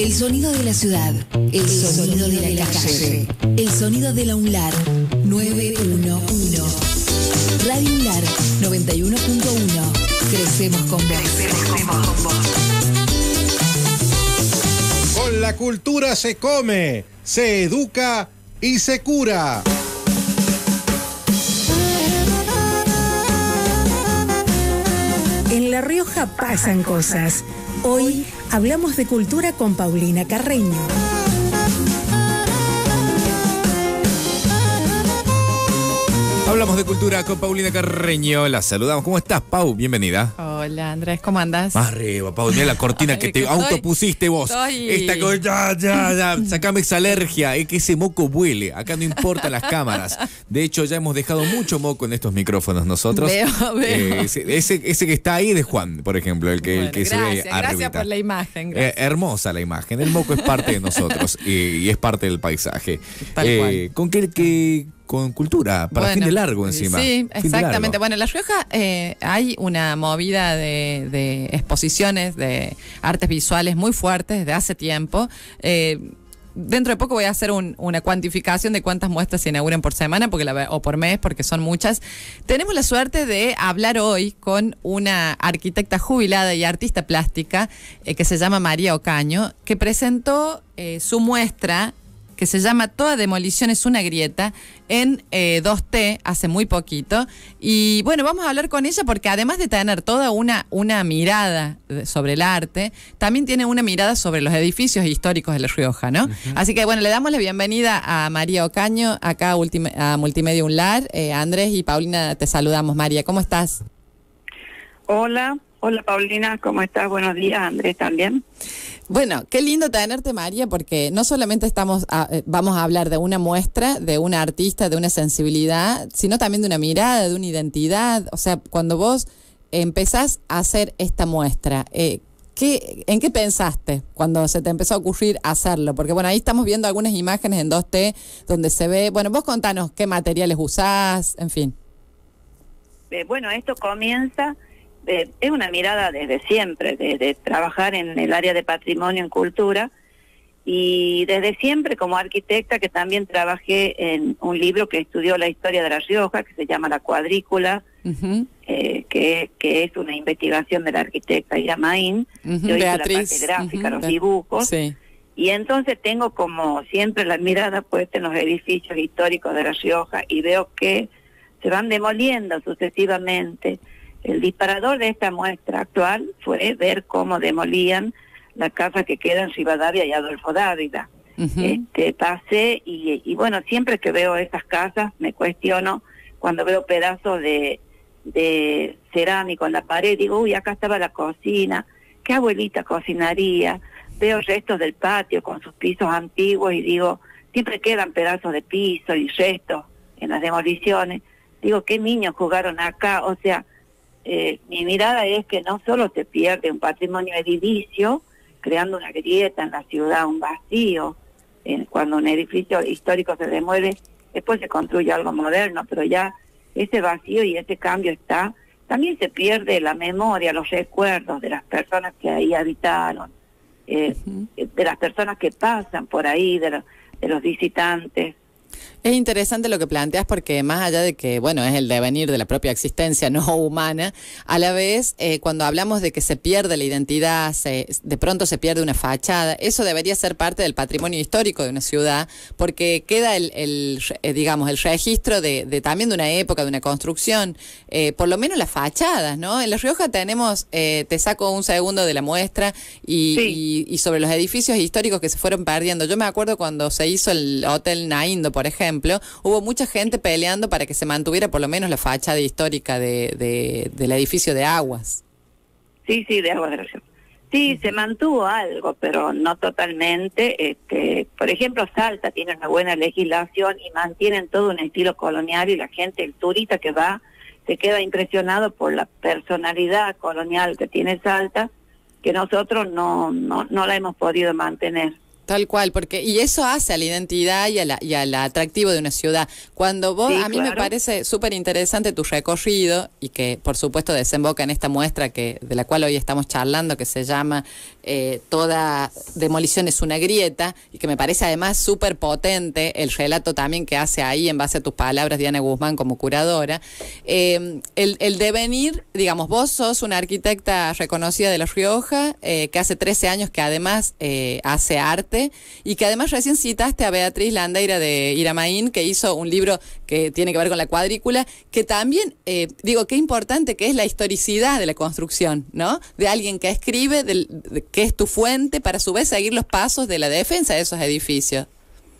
El sonido de la ciudad, el sonido de la calle, el sonido de la UNLAR 911. Radio UNLAR 91.1. Crecemos con vos. Con la cultura se come, se educa y se cura. En La Rioja pasan cosas. Hoy hablamos de cultura con Paulina Carreño. Hablamos de cultura con Paulina Carreño. La saludamos. ¿Cómo estás, Pau? Bienvenida. Hola, Andrés, ¿cómo andás? Más arriba, Pau. Mira la cortina que te autopusiste vos. Esta cosa, ya. Sacame esa alergia. Es que ese moco vuele. Acá no importan las cámaras. De hecho, ya hemos dejado mucho moco en estos micrófonos nosotros. Veo. Ese que está ahí de Juan, por ejemplo, el que se ve arribita. Gracias por la imagen. Hermosa la imagen. El moco es parte de nosotros y es parte del paisaje. Tal cual. Con cultura, para fin de largo encima. Sí, exactamente. Bueno, en La Rioja hay una movida de exposiciones de artes visuales muy fuertes desde hace tiempo. Dentro de poco voy a hacer una cuantificación de cuántas muestras se inauguran por semana o por mes, porque son muchas. Tenemos la suerte de hablar hoy con una arquitecta jubilada y artista plástica que se llama María Ocaño, que presentó su muestra que se llama Toda demolición es una grieta, en 2T hace muy poquito. Y bueno, vamos a hablar con ella porque además de tener toda una mirada sobre el arte, también tiene una mirada sobre los edificios históricos de La Rioja, ¿no? Así que bueno, le damos la bienvenida a María Ocaño, acá a Multimedia UNLAR. Andrés y Paulina, te saludamos. María, ¿cómo estás? Hola Paulina, ¿cómo estás? Buenos días, Andrés también. Bueno, qué lindo tenerte, María, porque no solamente vamos a hablar de una muestra, de una artista, de una sensibilidad, sino también de una mirada, de una identidad. O sea, cuando vos empezás a hacer esta muestra, ¿en qué pensaste cuando se te empezó a ocurrir hacerlo? Porque bueno, ahí estamos viendo algunas imágenes en 2T donde se ve. Bueno, vos contanos qué materiales usás, en fin. Bueno, esto comienza... es una mirada desde siempre, de trabajar en el área de patrimonio en cultura, y desde siempre como arquitecta que también trabajé en un libro que estudió la historia de La Rioja, que se llama La Cuadrícula, que es una investigación de la arquitecta Ira Maín. Yo hice la parte gráfica, los dibujos, y entonces tengo como siempre la mirada puesta en los edificios históricos de La Rioja y veo que se van demoliendo sucesivamente. El disparador de esta muestra actual fue ver cómo demolían la casa que queda en Rivadavia y Adolfo Dávila. Pasé y bueno, siempre que veo estas casas me cuestiono, cuando veo pedazos de cerámico en la pared, digo, uy, acá estaba la cocina, qué abuelita cocinaría. Veo restos del patio con sus pisos antiguos y digo, siempre quedan pedazos de piso y restos en las demoliciones. Digo, qué niños jugaron acá, o sea... mi mirada es que no solo se pierde un patrimonio edificio, creando una grieta en la ciudad, un vacío, cuando un edificio histórico se demuele, después se construye algo moderno, pero ya ese vacío y ese cambio está. También se pierde la memoria, los recuerdos de las personas que ahí habitaron, de las personas que pasan por ahí, de los visitantes. Es interesante lo que planteas porque más allá de que, bueno, es el devenir de la propia existencia no humana, a la vez, cuando hablamos de que se pierde la identidad, de pronto se pierde una fachada, eso debería ser parte del patrimonio histórico de una ciudad, porque queda digamos, el registro de también de una época, de una construcción, por lo menos las fachadas, ¿no? En La Rioja tenemos, te saco un segundo de la muestra, y sobre los edificios históricos que se fueron perdiendo. Yo me acuerdo cuando se hizo el Hotel Naindo, por ejemplo, hubo mucha gente peleando para que se mantuviera por lo menos la fachada histórica del edificio de Aguas. Sí, de Aguas de La Rioja. Sí, se mantuvo algo, pero no totalmente. Por ejemplo, Salta tiene una buena legislación y mantienen todo un estilo colonial, y la gente, el turista que va, se queda impresionado por la personalidad colonial que tiene Salta, que nosotros no la hemos podido mantener. Tal cual, y eso hace a la identidad y al atractivo de una ciudad. Cuando vos, a mí me parece súper interesante tu recorrido, y que por supuesto desemboca en esta muestra de la cual hoy estamos charlando, que se llama toda demolición es una grieta, y que me parece además súper potente el relato también que hace ahí en base a tus palabras, Diana Guzmán, como curadora. El devenir, digamos, vos sos una arquitecta reconocida de La Rioja, que hace 13 años que además hace arte, y que además recién citaste a Beatriz Landeira de Iramaín, que hizo un libro que tiene que ver con la cuadrícula, que también, digo, qué importante que es la historicidad de la construcción, ¿no? De alguien que escribe, que es tu fuente, para a su vez seguir los pasos de la defensa de esos edificios.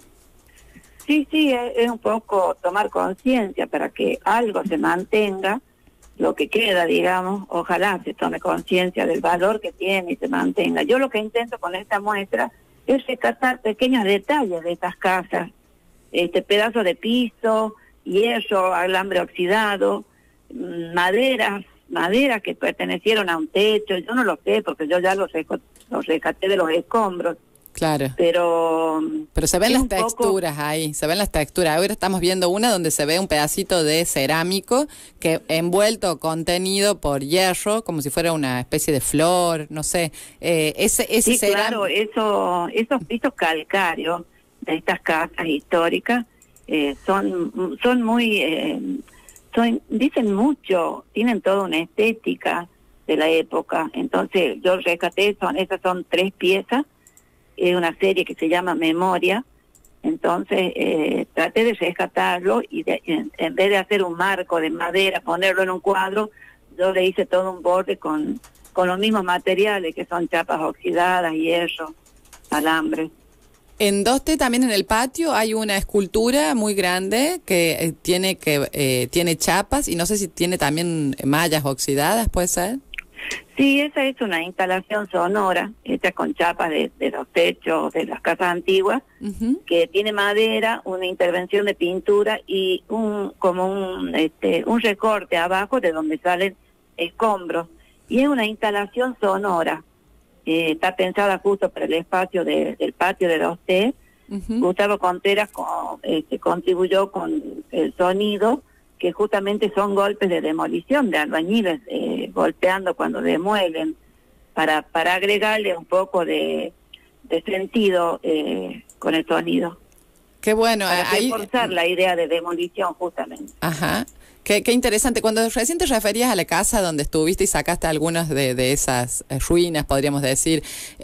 Sí, es un poco tomar conciencia para que algo se mantenga, lo que queda, digamos, ojalá se tome conciencia del valor que tiene y se mantenga. Yo lo que intento con esta muestra es rescatar pequeños detalles de estas casas, pedazos de piso, hierro, alambre oxidado, maderas que pertenecieron a un techo. Yo no lo sé porque yo ya los rescaté de los escombros. Claro. Pero se ven las texturas ahí, se ven las texturas. Ahora estamos viendo una donde se ve un pedacito de cerámico que envuelto, contenido por hierro, como si fuera una especie de flor, no sé. Sí, claro, esos pisos calcáreos de estas casas históricas son muy, dicen mucho, tienen toda una estética de la época. Entonces yo rescaté, esas son 3 piezas. Es una serie que se llama Memoria. Entonces traté de rescatarlo y en vez de hacer un marco de madera, ponerlo en un cuadro, yo le hice todo un borde con los mismos materiales, que son chapas oxidadas, hierro, alambre. En 2T, también en el patio, hay una escultura muy grande que tiene chapas, y no sé si tiene también mallas oxidadas, ¿puede ser? Sí, esa es una instalación sonora hecha con chapas de los techos de las casas antiguas, que tiene madera, una intervención de pintura y un recorte abajo de donde salen escombros. Y es una instalación sonora. Está pensada justo para el espacio del patio de 2T. Gustavo Contreras contribuyó con el sonido, que justamente son golpes de demolición de albañiles golpeando cuando demuelen, para agregarle un poco de sentido con el sonido. Qué bueno. Para reforzar la idea de demolición, justamente. Ajá. Qué interesante. Cuando recién te referías a la casa donde estuviste y sacaste algunas de esas ruinas, podríamos decir,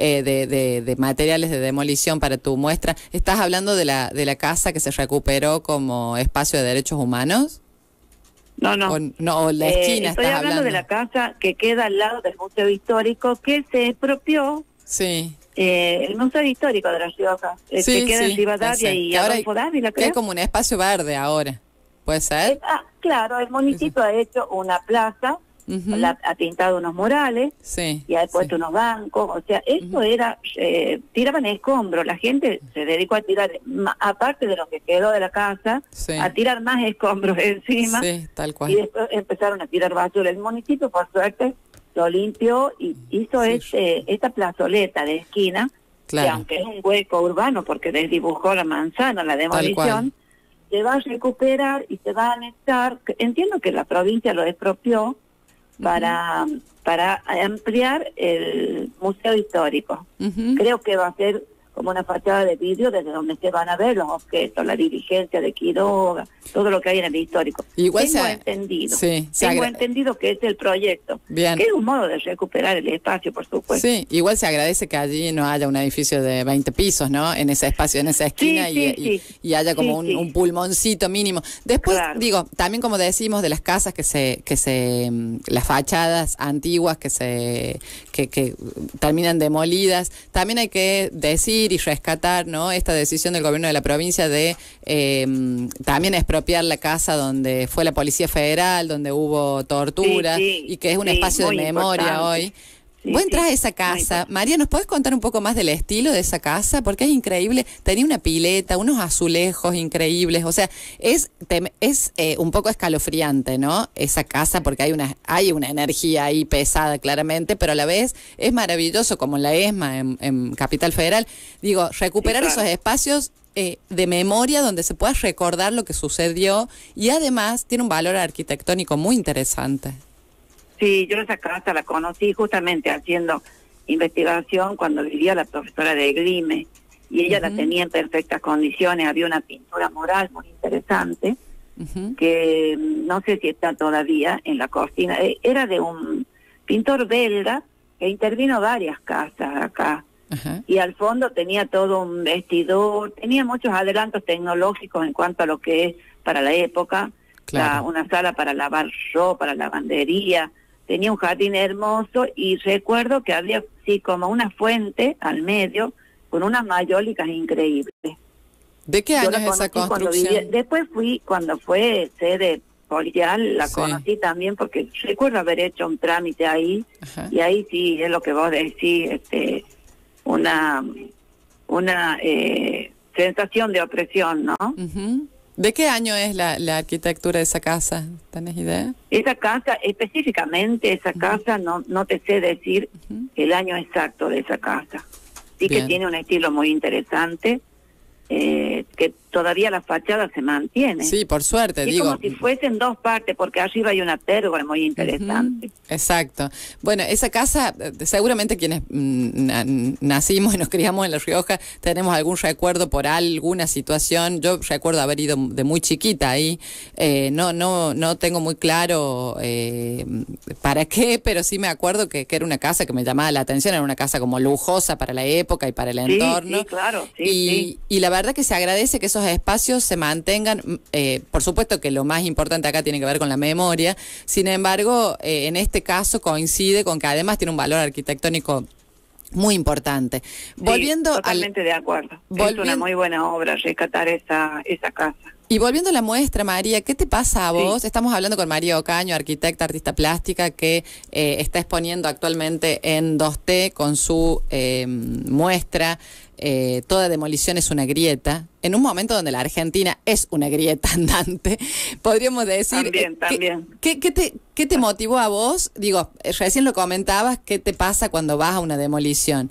de materiales de demolición para tu muestra, ¿estás hablando de la casa que se recuperó como espacio de derechos humanos? No. O la esquina. Estoy hablando de la casa que queda al lado del Museo Histórico, que se expropió. Sí. El Museo Histórico de La Rioja, que queda en Rivadavia y Adolfo Dávila, creo. Que es como un espacio verde ahora, ¿puede ser? Claro, el municipio ha hecho una plaza, ha pintado unos murales, y ha puesto unos bancos. O sea, eso era, tiraban escombros, la gente se dedicó a tirar, aparte de lo que quedó de la casa, a tirar más escombros encima, tal cual. Y después empezaron a tirar basura. El municipio, por suerte, lo limpió y hizo esta plazoleta de esquina, que aunque es un hueco urbano porque desdibujó la manzana, la demolición, se va a recuperar y se va a anexar. Entiendo que la provincia lo expropió para ampliar el Museo Histórico. Creo que va a ser como una fachada de vidrio desde donde se van a ver los objetos, la diligencia de Quiroga, todo lo que hay en el histórico. Igual tengo entendido que es el proyecto. Bien. Que es un modo de recuperar el espacio, por supuesto. Sí, igual se agradece que allí no haya un edificio de 20 pisos, ¿no? En ese espacio, en esa esquina, y haya como un pulmoncito mínimo. Después, digo, también como decimos, de las casas las fachadas antiguas que terminan demolidas, también hay que decir y rescatar, ¿no?, esta decisión del gobierno de la provincia de también expropiar la casa donde fue la Policía Federal, donde hubo tortura, y que es un espacio de memoria hoy. Vos entrás a esa casa, María, ¿nos podés contar un poco más del estilo de esa casa? Porque es increíble, tenía una pileta, unos azulejos increíbles, o sea, es un poco escalofriante, ¿no?, esa casa, porque hay una energía ahí pesada claramente, pero a la vez es maravilloso, como en la ESMA, en Capital Federal. Digo, recuperar esos espacios de memoria donde se pueda recordar lo que sucedió, y además tiene un valor arquitectónico muy interesante. Sí, yo esa casa la conocí justamente haciendo investigación cuando vivía la profesora de Grime, y ella la tenía en perfectas condiciones. Había una pintura mural muy interesante, que no sé si está todavía en la cocina. Era de un pintor belga que intervino varias casas acá. Y al fondo tenía todo un vestidor, tenía muchos adelantos tecnológicos en cuanto a lo que es para la época, una sala para lavar ropa, para lavandería, tenía un jardín hermoso, y recuerdo que había como una fuente al medio con unas mayólicas increíbles. ¿De qué año es esa construcción? Después fui, cuando fue sede policial, la conocí también, porque recuerdo haber hecho un trámite ahí, y ahí sí, es lo que vos decís, una sensación de opresión, ¿no? ¿De qué año es la arquitectura de esa casa? ¿Tenés idea? Esa casa, específicamente esa casa, no te sé decir el año exacto de esa casa. Sí que tiene un estilo muy interesante, que todavía la fachada se mantiene. Sí, por suerte, digo. Como si fuesen dos partes, porque arriba hay una pérgola muy interesante. Exacto. Bueno, esa casa, seguramente quienes nacimos y nos criamos en La Rioja, tenemos algún recuerdo por alguna situación. Yo recuerdo haber ido de muy chiquita ahí. No tengo muy claro para qué, pero sí me acuerdo que era una casa que me llamaba la atención. Era una casa como lujosa para la época y para el entorno. Sí, claro. Y la verdad que se agradece que esos espacios se mantengan. Por supuesto que lo más importante acá tiene que ver con la memoria. Sin embargo, en este caso coincide con que además tiene un valor arquitectónico muy importante. Totalmente de acuerdo. Es una muy buena obra rescatar esa casa. Y volviendo a la muestra, María, ¿qué te pasa a vos? Estamos hablando con María Ocaño, arquitecta, artista plástica, que está exponiendo actualmente en 2T con su muestra Toda demolición es una grieta, en un momento donde la Argentina es una grieta andante, podríamos decir. También. ¿Qué te motivó a vos? Digo, recién lo comentabas, ¿qué te pasa cuando vas a una demolición?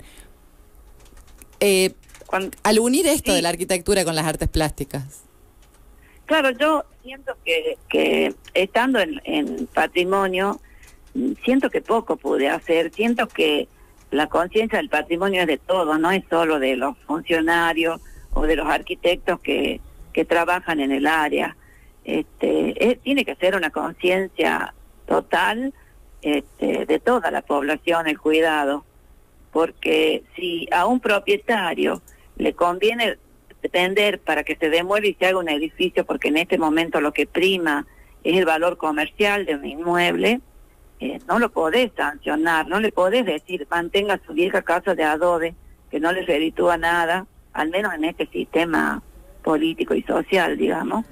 Al unir esto de la arquitectura con las artes plásticas. Claro, yo siento que estando en patrimonio, siento que poco pude hacer, siento que la conciencia del patrimonio es de todos, no es solo de los funcionarios o de los arquitectos que trabajan en el área. Tiene que ser una conciencia total de toda la población, el cuidado, porque si a un propietario le conviene vender para que se demuele y se haga un edificio, porque en este momento lo que prima es el valor comercial de un inmueble, no lo podés sancionar, no le podés decir mantenga su vieja casa de adobe, que no le reditúa nada, al menos en este sistema político y social, digamos.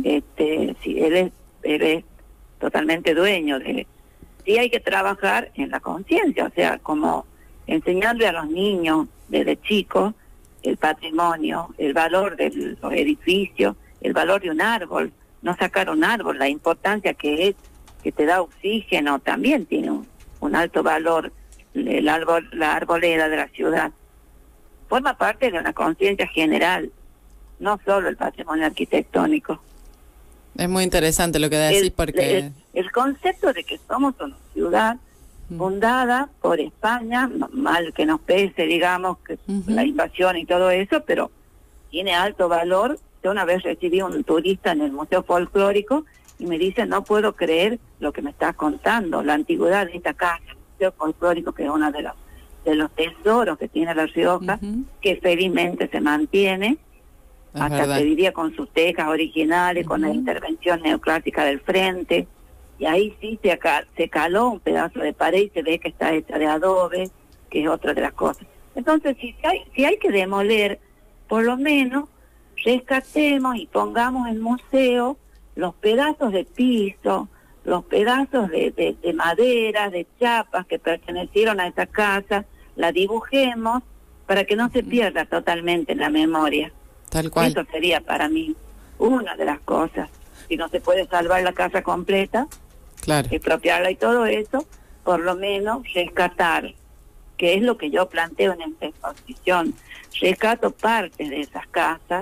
Si él es totalmente dueño de... Sí hay que trabajar en la conciencia, o sea, como enseñarle a los niños desde chicos el patrimonio, el valor de los edificios, el valor de un árbol, no sacar un árbol, la importancia que es, que te da oxígeno, también tiene un alto valor, la arboleda de la ciudad. Forma parte de una conciencia general, no solo el patrimonio arquitectónico. Es muy interesante lo que decís, porque... El concepto de que somos una ciudad fundada por España, mal que nos pese, digamos, que la invasión y todo eso, pero tiene alto valor. Yo una vez recibí un turista en el Museo Folclórico y me dice, no puedo creer lo que me estás contando, la antigüedad de esta casa, el Museo Folclórico, que es uno de los tesoros que tiene La Rioja, que felizmente se mantiene, hasta te diría con sus tejas originales, con la intervención neoclásica del frente. Y ahí sí se caló un pedazo de pared y se ve que está hecha de adobe, que es otra de las cosas. Entonces, si hay que demoler, por lo menos rescatemos y pongamos en museo los pedazos de piso, los pedazos de madera, de chapas que pertenecieron a esa casa, la dibujemos para que no se pierda totalmente en la memoria. Tal cual. Eso sería para mí una de las cosas. Si no se puede salvar la casa completa, claro, expropiarla y todo eso, por lo menos rescatar, que es lo que yo planteo en esta exposición. Rescato partes de esas casas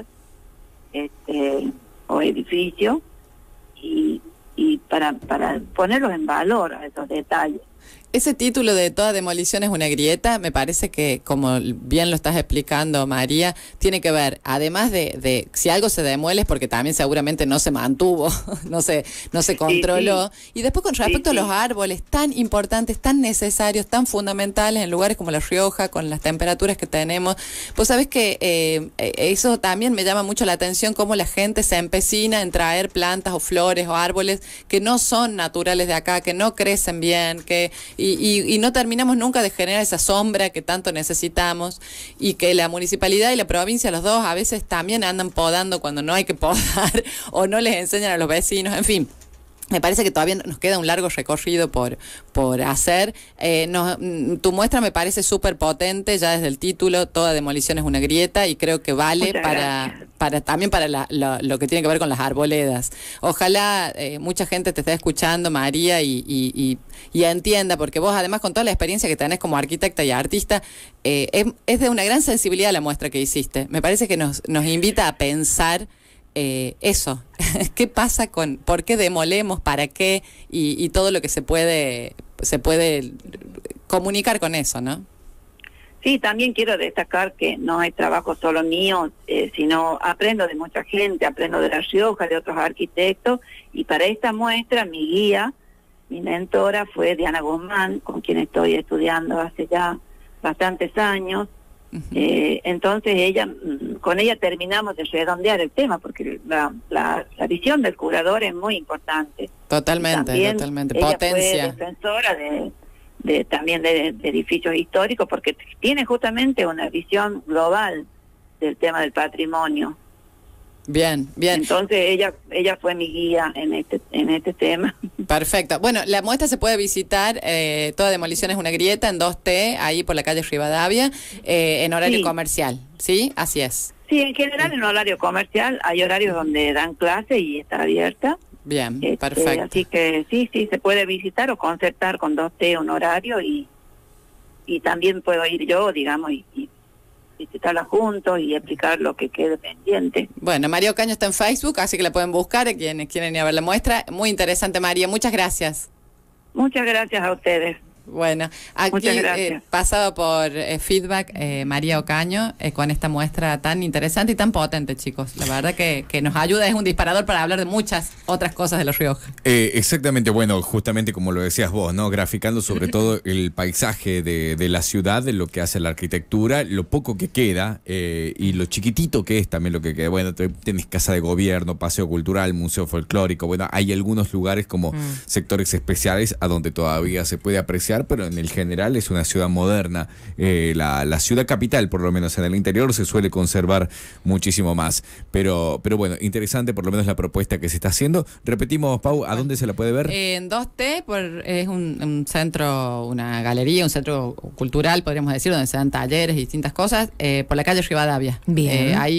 o edificios y para ponerlos en valor a esos detalles. Ese título de Toda demolición es una grieta, me parece que, como bien lo estás explicando, María, tiene que ver, además de si algo se demuele es porque también seguramente no se mantuvo, no se controló. Sí. Y después con respecto a los árboles tan importantes, tan necesarios, tan fundamentales en lugares como La Rioja, con las temperaturas que tenemos, pues sabes que eso también me llama mucho la atención, cómo la gente se empecina en traer plantas o flores o árboles que no son naturales de acá, que no crecen bien, y no terminamos nunca de generar esa sombra que tanto necesitamos, y que la municipalidad y la provincia, los dos, a veces también andan podando cuando no hay que podar, o no les enseñan a los vecinos, en fin. Me parece que todavía nos queda un largo recorrido por hacer. Tu muestra me parece súper potente, ya desde el título, Toda demolición es una grieta, y creo que vale también para lo que tiene que ver con las arboledas. Ojalá mucha gente te esté escuchando, María, y entienda, porque vos, además, con toda la experiencia que tenés como arquitecta y artista, es de una gran sensibilidad la muestra que hiciste. Me parece que nos invita a pensar eso. ¿Qué pasa por qué demolemos, para qué, y todo lo que se puede comunicar con eso, ¿no? Sí, también quiero destacar que no hay trabajo solo mío, sino aprendo de mucha gente, aprendo de La Rioja, de otros arquitectos, y para esta muestra mi guía, mi mentora fue Diana Guzmán, con quien estoy estudiando hace ya bastantes años. Entonces con ella terminamos de redondear el tema, porque la visión del curador es muy importante. Totalmente. Ella fue defensora también de edificios históricos, porque tiene justamente una visión global del tema del patrimonio. Bien. Entonces ella fue mi guía en este tema. Perfecto. Bueno, la muestra se puede visitar, Toda demolición es una grieta, en 2T, ahí por la calle Rivadavia, en horario comercial, ¿sí? Así es. Sí, en general en horario comercial, hay horarios donde dan clase y está abierta. Bien, perfecto. Así que sí, se puede visitar o concertar con 2T un horario, y también puedo ir yo, digamos, y visitarla juntos y explicar lo que quede pendiente. Bueno, María Ocaño está en Facebook, así que la pueden buscar, quienes quieren ir a ver la muestra. Muy interesante, María, muchas gracias. Muchas gracias a ustedes. Bueno, aquí pasado por feedback, María Ocaño, con esta muestra tan interesante y tan potente, chicos. La verdad que nos ayuda, es un disparador para hablar de muchas otras cosas de La Rioja. Exactamente, bueno, justamente como lo decías vos, ¿no? Graficando sobre todo el paisaje de la ciudad, de lo que hace la arquitectura, lo poco que queda, y lo chiquitito que es también lo que queda. Bueno, tenés Casa de Gobierno, Paseo Cultural, Museo Folclórico, bueno, hay algunos lugares como sectores especiales a donde todavía se puede apreciar, pero en el general es una ciudad moderna. La ciudad capital, por lo menos en el interior, se suele conservar muchísimo más. Pero bueno, interesante por lo menos la propuesta que se está haciendo. Repetimos, Pau, ¿a dónde se la puede ver? En 2T, es un centro, una galería, un centro cultural, podríamos decir, donde se dan talleres y distintas cosas, por la calle Rivadavia. Bien. Ahí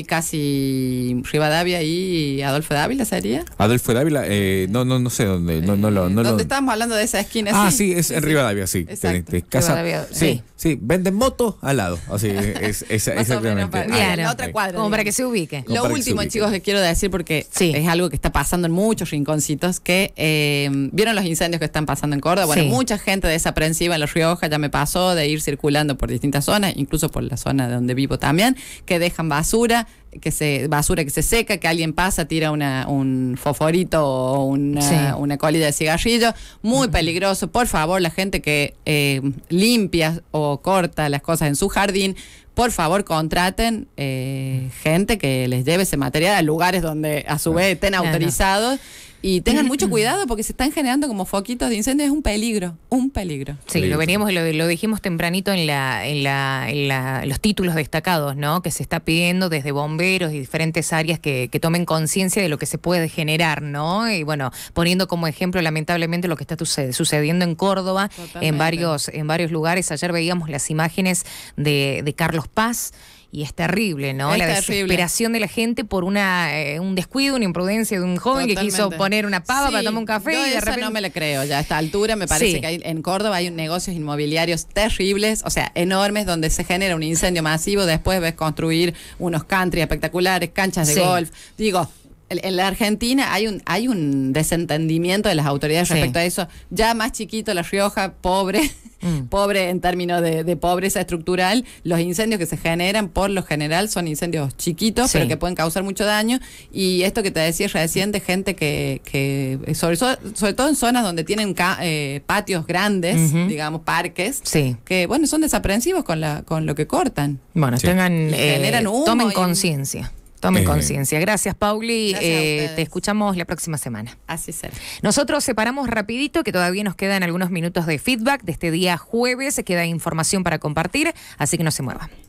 casi Rivadavia y Adolfo Dávila, ¿sería? Adolfo Dávila, no sé dónde. ¿Dónde estábamos hablando de esa esquina? Sí, es en Rivadavia. Sí, casa, sí, venden motos al lado. Así es exactamente. En la otra cuadra. Como para que se ubique. Lo último, chicos, que quiero decir, porque es algo que está pasando en muchos rinconcitos, que vieron los incendios que están pasando en Córdoba. Bueno, mucha gente desaprensiva en La Rioja, ya me pasó de ir circulando por distintas zonas, incluso por la zona de donde vivo también, que dejan basura que se seca, que alguien pasa, tira un fosforito o una colilla de cigarrillo, muy peligroso. Por favor, la gente que limpia o corta las cosas en su jardín, por favor contraten gente que les lleve ese material a lugares donde a su vez estén autorizados. Y tengan mucho cuidado porque se están generando como foquitos de incendio, es un peligro. Sí, lo veníamos, lo dijimos tempranito en los títulos destacados, ¿no? Que se está pidiendo desde bomberos y diferentes áreas que tomen conciencia de lo que se puede generar, ¿no? Y bueno, poniendo como ejemplo lamentablemente lo que está sucediendo en Córdoba, en varios lugares. Ayer veíamos las imágenes de Carlos Paz. Y es terrible, ¿no? La desesperación de la gente por un descuido, una imprudencia de un joven que quiso poner una pava para tomar un café. Yo y de repente no me la creo ya a esta altura. Me parece que en Córdoba hay negocios inmobiliarios terribles, o sea, enormes, donde se genera un incendio masivo. Después ves construir unos country espectaculares, canchas de golf. Digo, En la Argentina hay un desentendimiento de las autoridades respecto a eso. Ya más chiquito La Rioja, pobre en términos de pobreza estructural. Los incendios que se generan por lo general son incendios chiquitos, pero que pueden causar mucho daño. Y esto que te decía recién de gente que sobre todo en zonas donde tienen patios grandes, digamos parques, que bueno, son desaprensivos con lo que cortan. Bueno, generan humo, tomen conciencia. Tomen conciencia. Gracias, Pauli. Te escuchamos la próxima semana. Así será. Nosotros separamos rapidito, que todavía nos quedan algunos minutos de feedback de este día jueves. Queda información para compartir, así que no se muevan.